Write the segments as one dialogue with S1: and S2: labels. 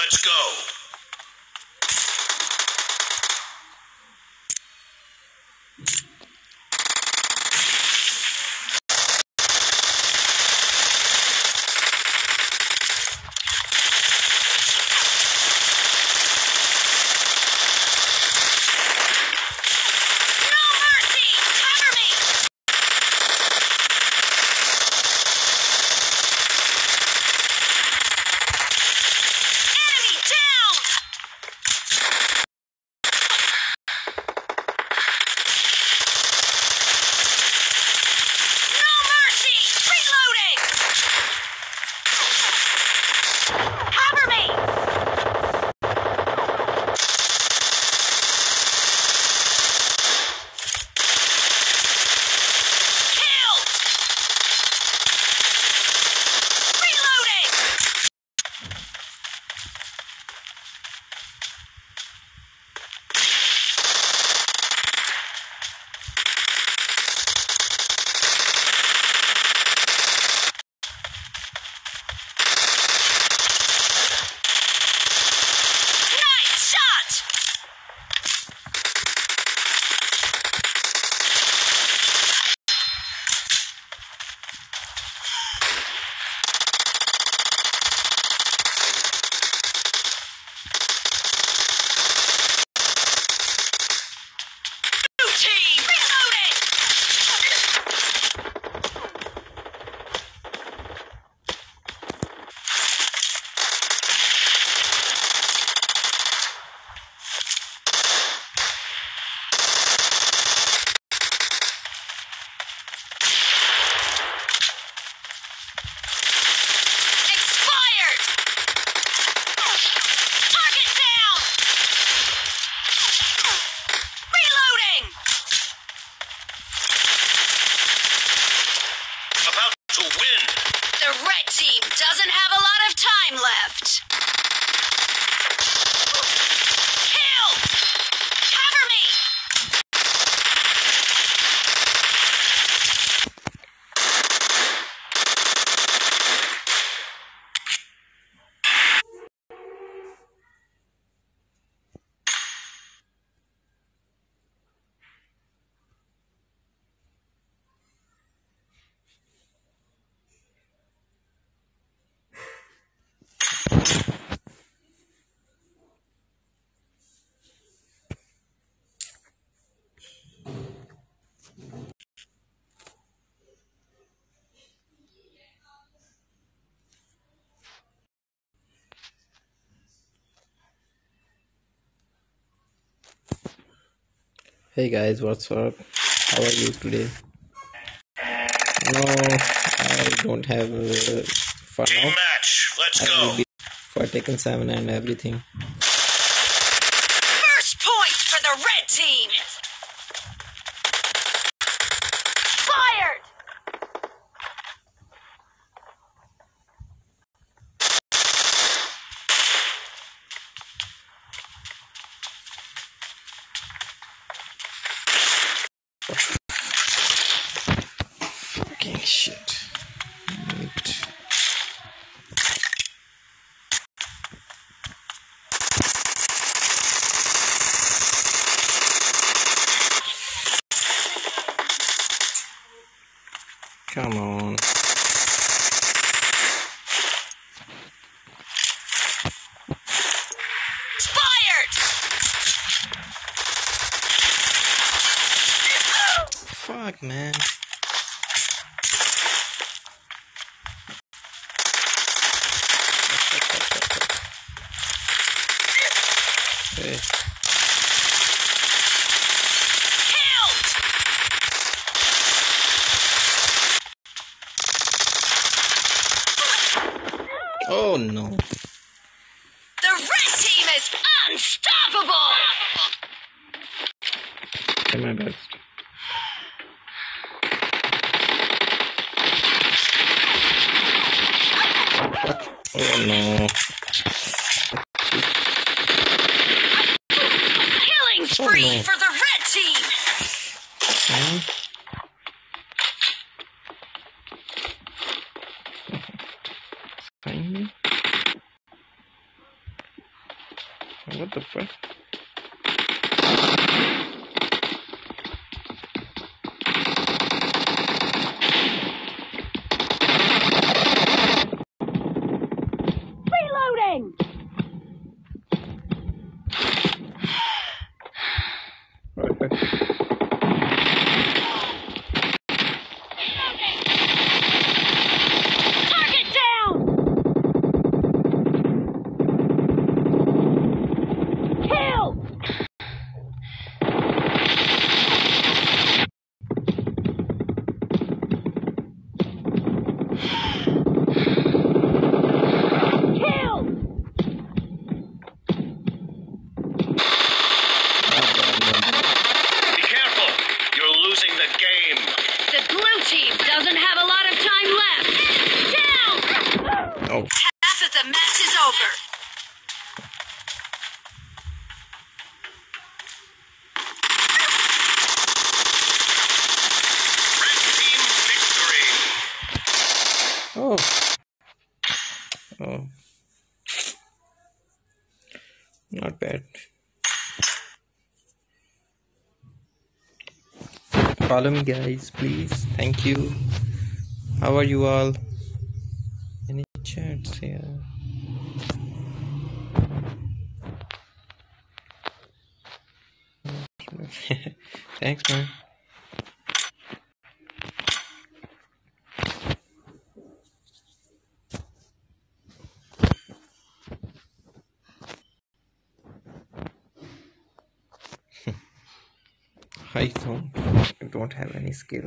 S1: let's go.
S2: Doesn't have a lot of time left. Killed! Cover me!
S3: Hey guys, what's up? How are you today? No, I don't have for
S1: Team
S3: now.
S1: match, let's
S3: I
S1: go.
S3: will be for Taken 7 and everything.
S2: First point for the red team! Fired!
S3: Fucking shit. Wait. Come on. Fuck, man. Okay. Oh no.
S2: The red team is unstoppable!
S3: Try my best. Fuck. Oh no.
S2: Killing spree
S3: no.
S2: for the red team!
S3: Okay. Fine. the fuck?
S2: Reloading! Target down! Kill! Kill!
S1: Be careful! You're losing the game!
S2: The blue team doesn't have a lot of time left. Down!
S3: Oh,
S2: Half of the match is over.
S1: Red team victory!
S3: oh, oh. Not bad. Follow me, guys, please. Thank you. How are you all? Any chats here? Thanks, man. I don't have any skill.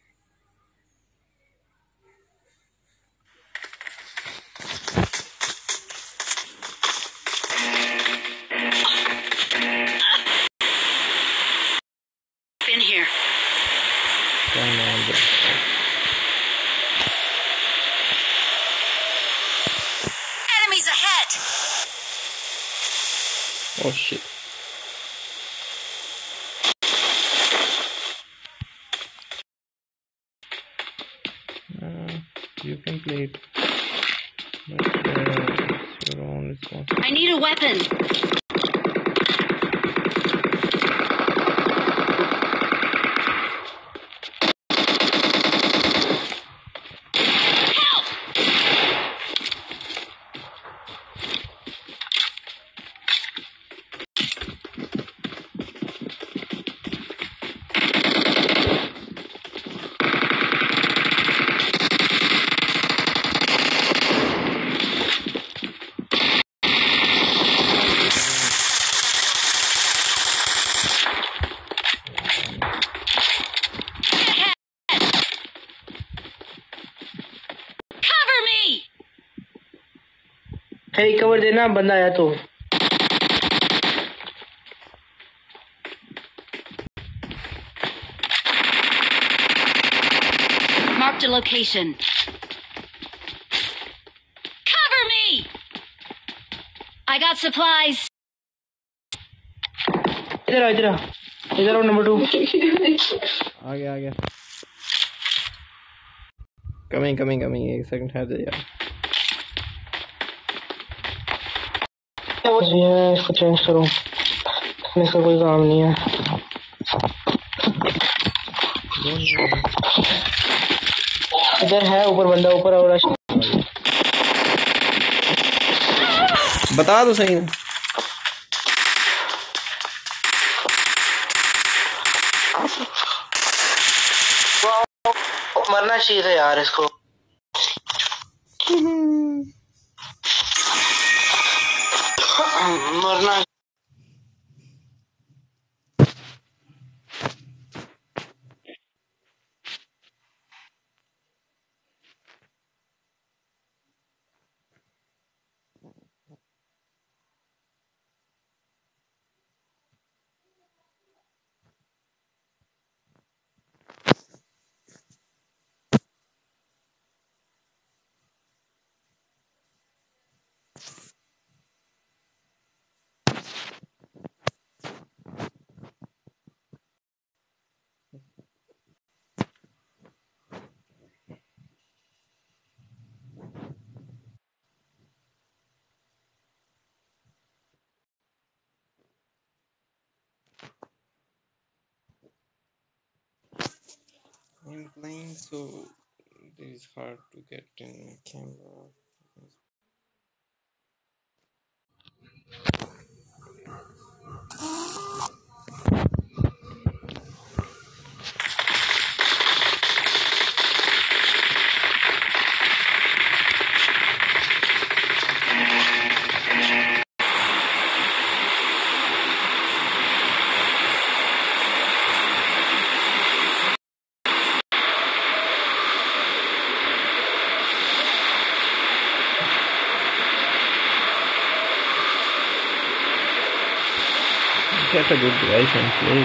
S2: In here.
S3: Come on, bro.
S2: Enemies ahead!
S3: Oh shit. You can play it, but it's your own responsibility.
S2: I need a weapon. Help! Cover me!
S4: है cover देना बंदा आया तो
S2: Marked a location. Cover me! I got supplies.
S4: इधर आओ number 2
S3: आ गया coming एक second ठहर जा यार
S4: इसको चेंज करो इसका कोई काम नहीं है इधर है ऊपर बंदा ऊपर और
S3: बता दो सही ना
S4: मरना चाहिए था यार इसको मरना
S3: playing, so it is hard to get in camera. Get a good device and play.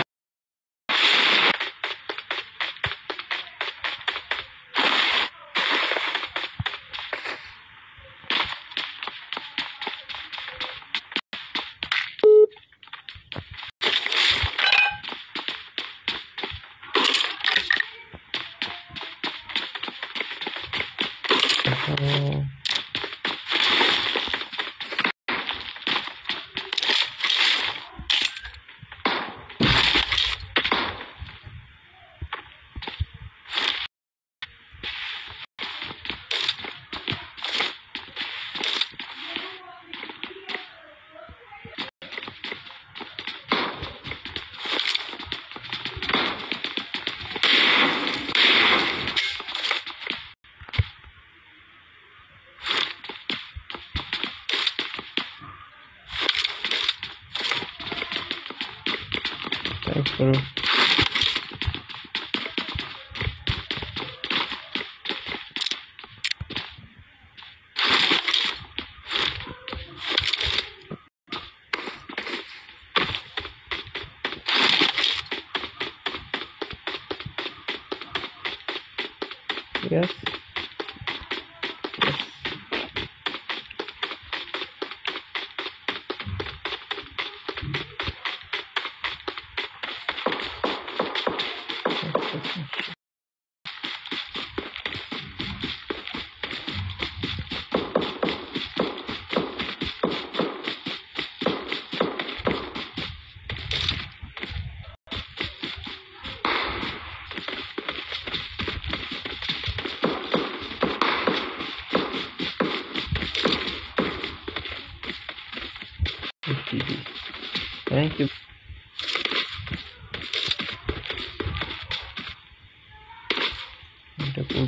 S3: Thanks, bro. Yes. Thank you. Good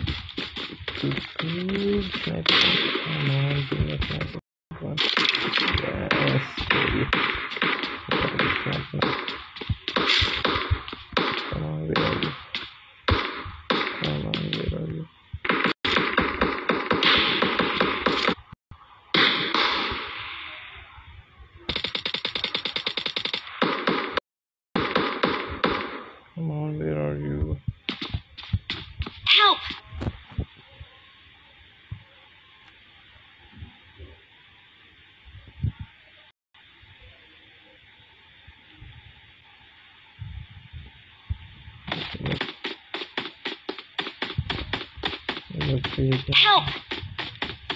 S3: sniper. Come on, give me a sniper. Yes, baby. Come on, where are you? Come on, where are you? Come on, where are you?
S2: Help!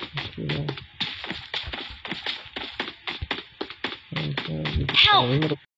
S2: Help! Help!